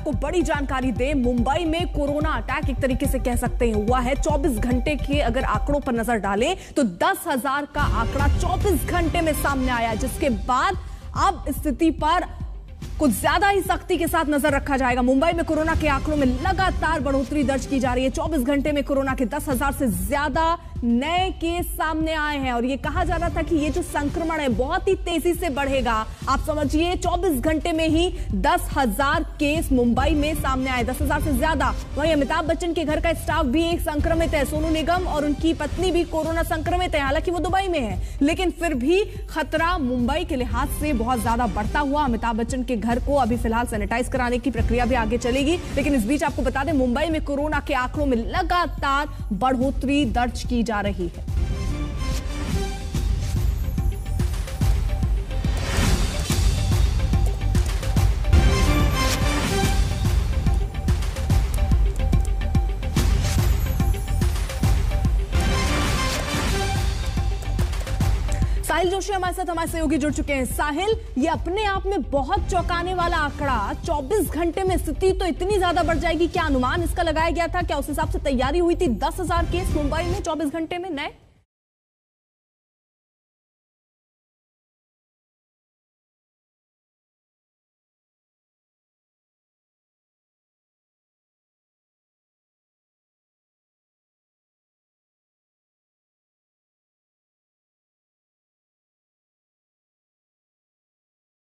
आपको बड़ी जानकारी दें, मुंबई में कोरोना अटैक एक तरीके से कह सकते हैं हुआ है। 24 घंटे के अगर आंकड़ों पर नजर डालें तो 10,000 का आंकड़ा 24 घंटे में सामने आया, जिसके बाद अब स्थिति पर कुछ ज्यादा ही सख्ती के साथ नजर रखा जाएगा। मुंबई में कोरोना के आंकड़ों में लगातार बढ़ोतरी दर्ज की जा रही है। 24 घंटे में कोरोना के 10,000 से ज्यादा नए केस सामने आए हैं और यह कहा जा रहा था कि ये जो संक्रमण है बहुत ही तेजी से बढ़ेगा। आप समझिए 24 घंटे में ही 10,000 केस मुंबई में सामने आए, 10,000 से ज्यादा। वहीं अमिताभ बच्चन के घर का स्टाफ भी एक संक्रमित है। सोनू निगम और उनकी पत्नी भी कोरोना संक्रमित है, हालांकि वो दुबई में है, लेकिन फिर भी खतरा मुंबई के लिहाज से बहुत ज्यादा बढ़ता हुआ। अमिताभ बच्चन के घर को अभी फिलहाल सैनिटाइज कराने की प्रक्रिया भी आगे चलेगी, लेकिन इस बीच आपको बता दें मुंबई में कोरोना के आंकड़ों में लगातार बढ़ोतरी दर्ज की जा रही है। साहिल जोशी हमारे साथ, हमारे सहयोगी जुड़ चुके हैं। साहिल, ये अपने आप में बहुत चौंकाने वाला आंकड़ा, 24 घंटे में स्थिति तो इतनी ज्यादा बढ़ जाएगी, क्या अनुमान इसका लगाया गया था? क्या उस हिसाब से तैयारी हुई थी? 10,000 केस मुंबई में 24 घंटे में नए?